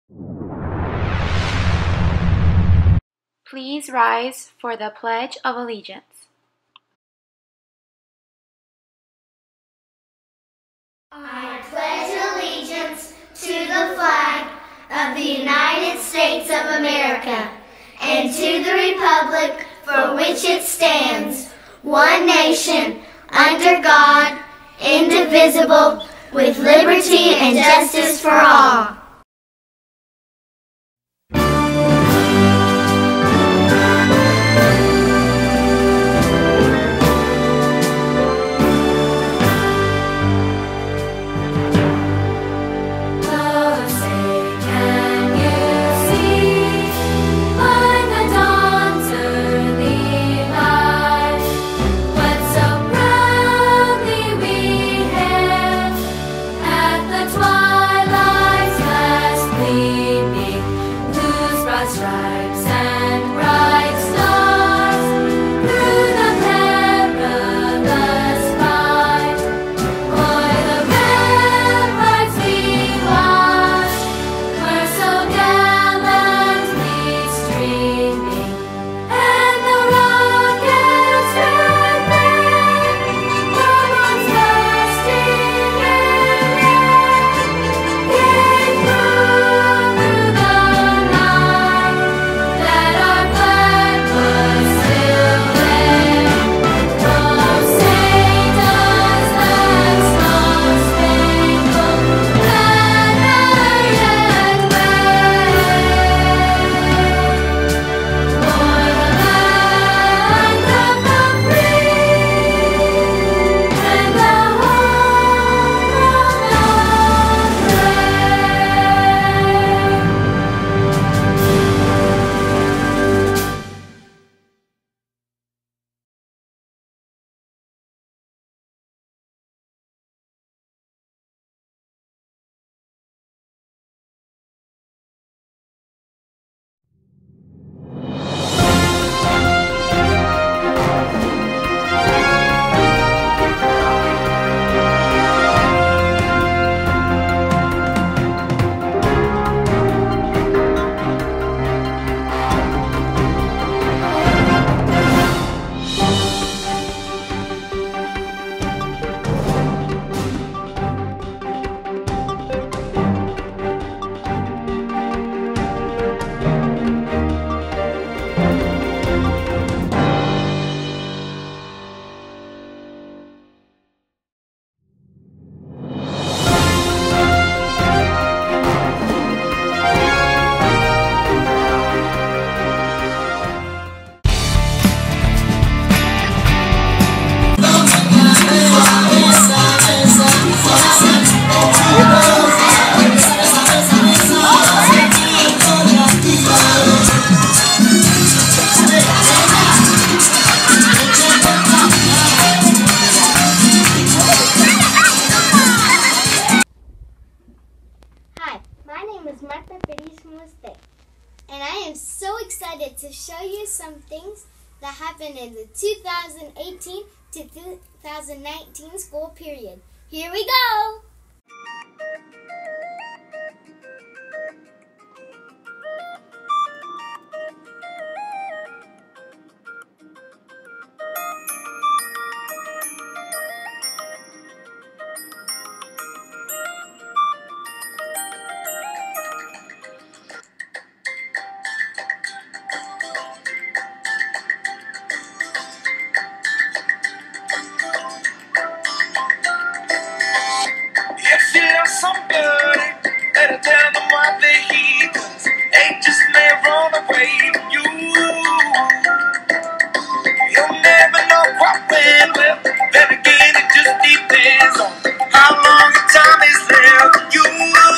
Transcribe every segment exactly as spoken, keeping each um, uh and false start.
Please rise for the Pledge of Allegiance. I pledge allegiance to the flag of the United States of America and to the republic for which it stands, one nation, under God, indivisible, with liberty and justice for all. And I am so excited to show you some things that happened in the two thousand eighteen to two thousand nineteen school period. Here we go! Somebody better tell them what they hear, 'cause angels may run away from you. You'll never know what when, well, then again it just depends on how long the time is left for you.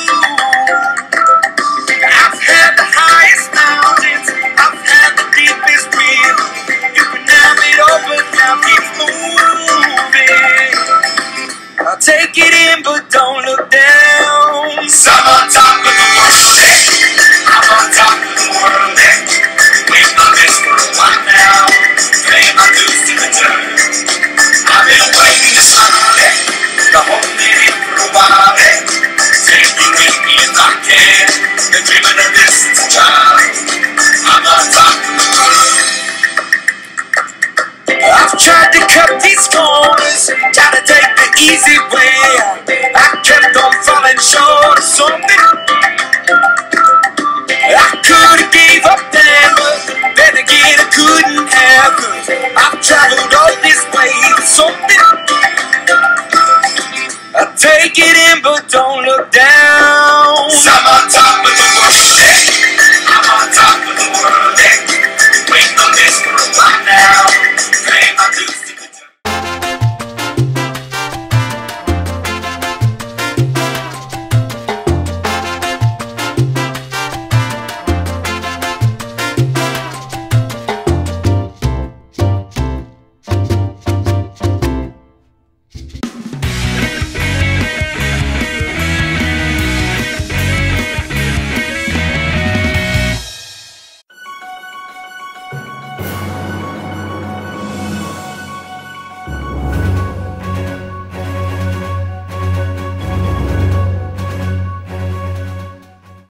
I've had the highest mountains, I've had the deepest river. You can have it all, but now keep moving. I'll take it in, but don't look down. I'm on top of the world, eh? I'm on top of the world, eh? and dreaming of this time. I'm on top. I've tried to cut these corners, trying to take the easy way. I kept on falling short of something